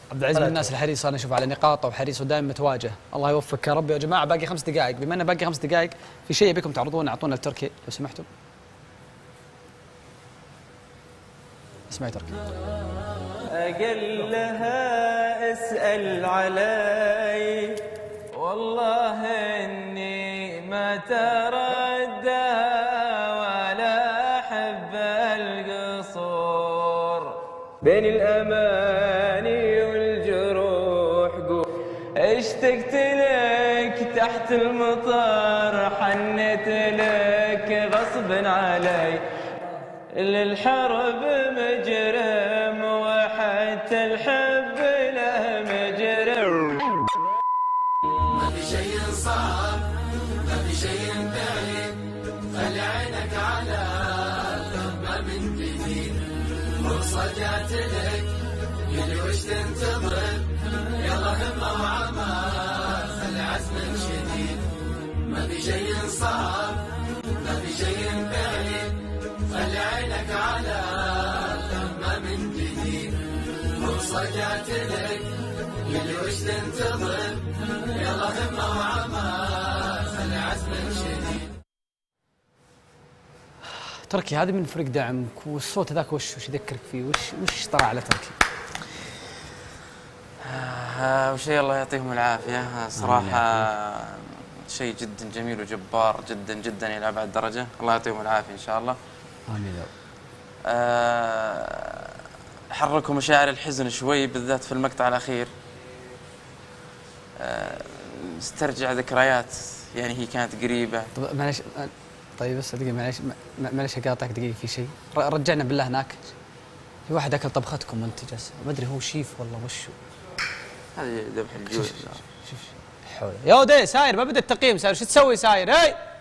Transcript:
عبد العزيز من الناس الحريصه، انا اشوف على نقاطه وحريص ودائما متواجه. الله يوفقك يا رب. يا جماعه باقي 5 دقائق، بما انه باقي 5 دقائق في شيء ابيكم تعرضونه، اعطونا التركي لو سمحتوا. اسمعي تركي. أقل لها اسأل علي والله إني ما تردى ولا أحب القصور بين الأماني والجروح. قول اشتقت لك تحت المطر، حنت لك غصب علي، للحرب مجرم وحتى الحب له مجرم. ما في شيء صعب ما في شيء بعيد، خلي عينك على ثم من جديد. فرصة جات لك قل وش تنتظر، يلا همة وعمل خلي عزمك شديد. ما في شيء صعب ما في شيء بعيد، خلي عينك على ثم من جديد. فرصة جات لك قل وش تنتظر، يلا همة وعمل خلي عزمك شديد. تركي هذه من فريق دعمك، والصوت هذاك وش يذكرك فيه؟ وش طلع على تركي؟ وشي الله يعطيهم العافية صراحة، شيء جدا جميل وجبار جدا جدا إلى أبعد درجة. الله يعطيهم العافية إن شاء الله. آمين يا رب. حركوا مشاعر الحزن شوي بالذات في المقطع الأخير. استرجع ذكريات يعني هي كانت قريبة. طب معلش، طيب بس دقيقة معلش اقاطعك دقيقة في شيء. رجعنا بالله هناك في واحد اكل طبختكم وانت جالس، ما ادري هو شيف ولا وشو. هذه ذبح الجوع. شوف حوله يا ودي ساير، ما بدا التقييم ساير، شو تسوي ساير؟ هاي